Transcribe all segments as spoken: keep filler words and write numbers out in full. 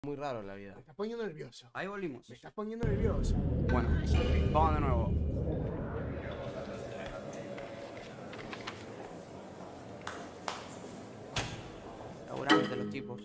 Muy raro la vida. Me estás poniendo nervioso. Ahí volvimos. Me estás poniendo nervioso. Bueno, vamos de nuevo. Laburantes los tipos.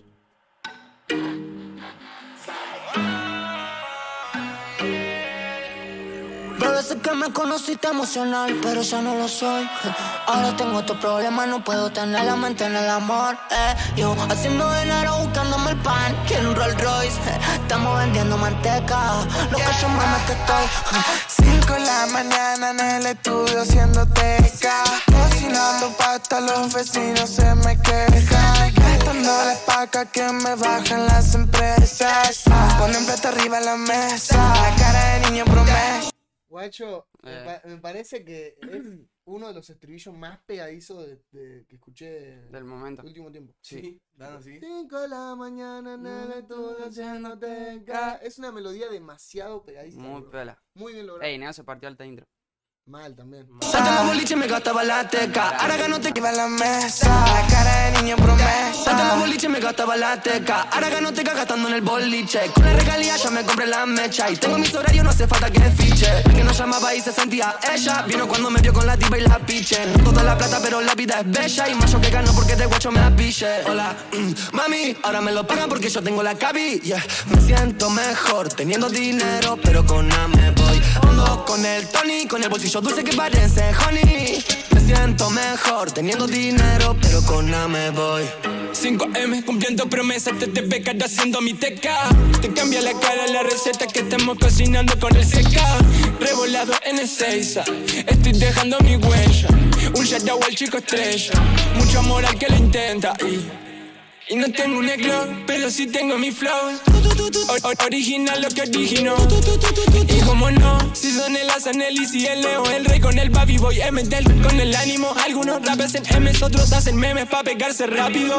Bebé, sé que me conociste emocional, pero ya no lo soy. Ahora tengo otro problema, no puedo tener la mente en el amor. eh. Yo haciendo dinero, buscándome el pan. Quiero un Rolls Royce, eh. Estamos vendiendo manteca. Lo que yo mames que estoy. Cinco de la mañana en el estudio haciendo teca. Cocinando pasta, los vecinos se me quejan. Gastándoles paca que me bajan las empresas. Ponen plata arriba en la mesa. La cara de niño promesa. Guacho, Eh. me, pa- me parece que es uno de los estribillos más pegadizos de, de- que escuché Del momento. el último tiempo. Sí. ¿Dan así? Cinco de la mañana en el estudio haciendo teca. Es una melodía demasiado pegadiza. Muy bro. pela. Muy bien lograda. Ey, Neo se partió alta intro. Mal también. Salta la boliche, me gastaba la teca. Ahora gano te Arriba en la mesa. La cara de niño promesa. Salta la boliche, me gastaba la teca. Ahora gano teca gastando en el boliche. Con la regalía ya me compré la mecha. Y tengo mis horarios, no hace falta que fiche. El que nos llamaba y se sentía ella. Vino cuando me vio con la tipa y la piche. No toda la plata, pero la vida es bella. Y más yo que gano porque de guacho me apiche. Hola, mm, mami, ahora me lo pagan porque yo tengo la cabi. Yeah. Me siento mejor teniendo dinero, pero con nada me voy. Ando con el Tony, con el bolsillo dulce que parece honey. Me siento mejor teniendo dinero, pero con nada me voy. cinco eme cumpliendo promesas, te te becas haciendo mi teca. Te cambia la cara la receta que estamos cocinando con el seca. Revolado en el Seiza, estoy dejando mi huella. Un shout al chico estrella, mucho amor al que lo intenta. Y, y no tengo un eclo, pero sí tengo mi flow. O- o- original lo que originó. Y como no, si son el Asan, el Easy, el Leo, el Rey con el Baby Boy, M del con el ánimo. Algunos rap hacen M's, otros hacen memes pa' pegarse rápido.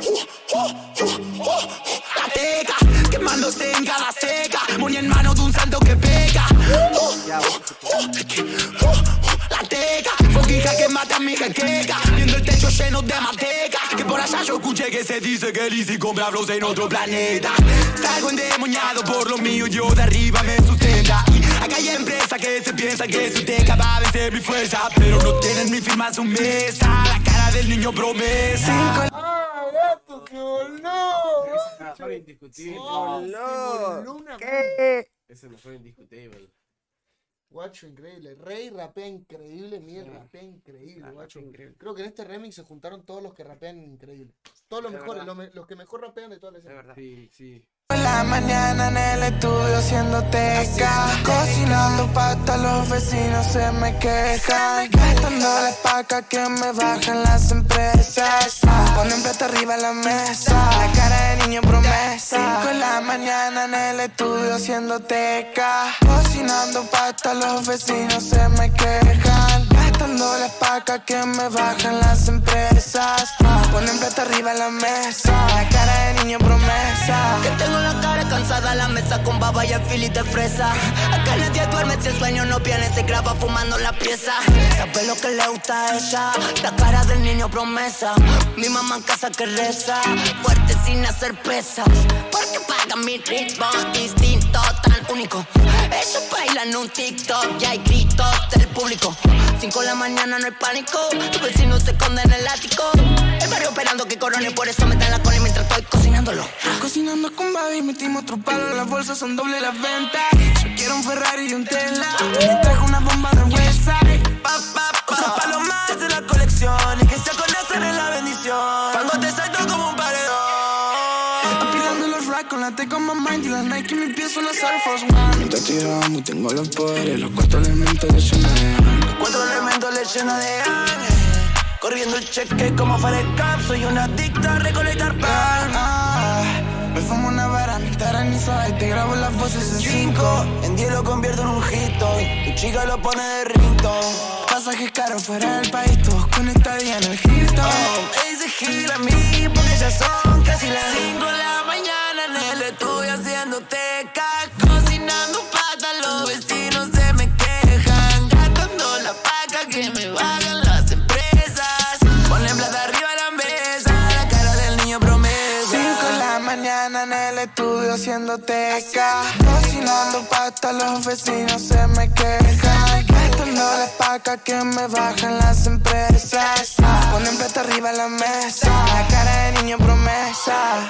La teca, quemándose en cada seca. Muy en manos de un santo que pega. La teca, foquija que mata a mi jaqueca. Viendo el techo lleno de manteca. Que por allá yo escuché que se dice que el Easy compra flows en otro planeta. Salgo endemoniado por lo mío, yo de arriba me sustenta. Y acá hay empresas que se piensan que su teca va a vencer mi fuerza, pero no tienen mi firma en su mesa. La cara del niño promesa. ¡Ah, gato! ¡Se voló! Es el mejor indiscutible. Oh, se voló una Es el mejor indiscutible. Guacho, increíble. Rey rapea increíble, Miguel rapea increíble, Ah, guacho. rapea increíble. Creo que en este remix se juntaron todos los que rapean increíble. Todos los De mejores, verdad. los, me- los que mejor rapean de toda la De escena. verdad. Sí, sí. En la mañana en el estudio haciendo teca. Cocinando pasta, los vecinos se me quejan. Gastándoles paca que me bajan las empresas. Ponen plata arriba en la mesa. La cara de niño promesa. Cinco de la mañana en el estudio haciendo teca. Cocinando pasta, los vecinos se me quejan. Gastándoles paca que me bajan las empresas. Ponen plata arriba en la mesa. La cara de niño promesa. Que tengo la cara cansada, la mesa con baba y el fili de fresa. Acá nadie duerme si el sueño no viene, se graba fumando la pieza. Sabe lo que le gusta a ella, la cara del niño promesa. Mi mamá en casa que reza, fuerte sin hacer pesas. Porque pagan mi ritmo, instinto tan único. Ellos bailan un TikTok y hay gritos del público. Cinco de la mañana no hay pánico, los vecinos se esconden en el ático. El barrio esperando que corone, por eso me dan la cola mientras estoy cocinándolo. Cocinando con baby, metimos otro palo, las bolsas son doble las ventas. Yo quiero un Ferrari y un Tesla, me trajo una bomba de Westside. Pa, pa, pa. Otro palo más de la colección, y que se conocen en la bendición. Cuando te salto como un paredón. Apilando los racks con la T como Mind y las Nike, mis pies son las Air Force One. Mientras tiramos, tengo los poderes, los cuatro elementos de Chanel. Los cuatro elementos le lleno de ángeles. Corriendo el cheque como Forrest Gump. Soy un adicto a recolectar pan. Ah, me fumo una vara, mi taraniza y te grabo las voces en cinco. En diez lo convierto en un hito y tu chica lo pone de rinto. Pasajes caros fuera del país, todos con estadía en el Hilton. Me dice gira a mí porque ya son casi las cinco de la mañana en el estudio haciendo teca. Cocinando pata, los vecinos se me quejan. Gastando la paca que me bajan las empresas. Ponen plata arriba de la mesa, la cara del niño promesa. Cinco de la mañana en el estudio haciendo teca. Cocinando pasta, los vecinos se me quejan. Gastando las pacas que me bajan las empresas. Ponen plata arriba en la mesa, la cara de niño promesa.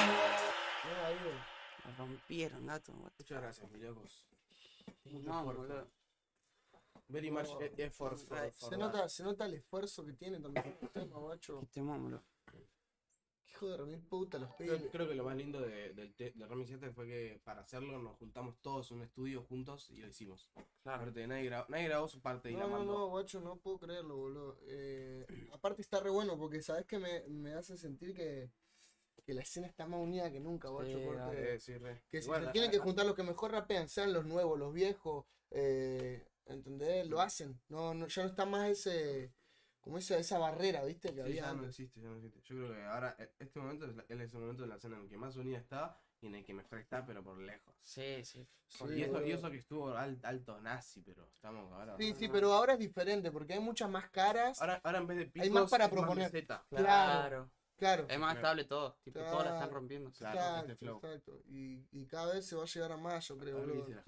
La rompieron, gato. Muchas gracias, mi locos. Mucho No, esfuerzo. boludo. Very much No. e- effort for, Se for Se that. nota, se nota el esfuerzo que tiene también el tema, guacho. Este mómulo. Hijo de remil puta, los Creo, pibes. creo que lo más lindo de, del te- de Remy siete fue que para hacerlo nos juntamos todos en un estudio juntos y lo hicimos. Claro. Aparte, nadie, grabó, nadie grabó su parte y la No, no, mandó. no, guacho, no puedo creerlo, boludo. Eh, aparte está re bueno porque sabes que me, me hace sentir que, que la escena está más unida que nunca, guacho. Sí, porque Eh, sí, re. que si Igual, se a- tienen que a- juntar los que mejor rapean, sean los nuevos, los viejos, eh, ¿entendés? Lo hacen. No, no, ya no está más ese, como esa, esa barrera, ¿viste? Que Sí, había ya no antes. existe, ya no existe. Yo creo que ahora, e- este momento es, la- es el momento de la escena en el que más unida está y en el que mejor está, pero por lejos. Sí, sí. Sí, y, eso, y boludo. eso que estuvo al- alto nazi, pero estamos ahora. Sí, sí, pero ahora es diferente porque hay muchas más caras. Ahora, ahora en vez de picos, Hay más para es proponer. meseta. Claro. Claro. Claro. Es más estable todo. Tipo, todas la están Claro. rompiendo. Claro, Exacto, este flow. exacto. Y, y cada vez se va a llegar a más, yo creo, Ahora boludo. dice la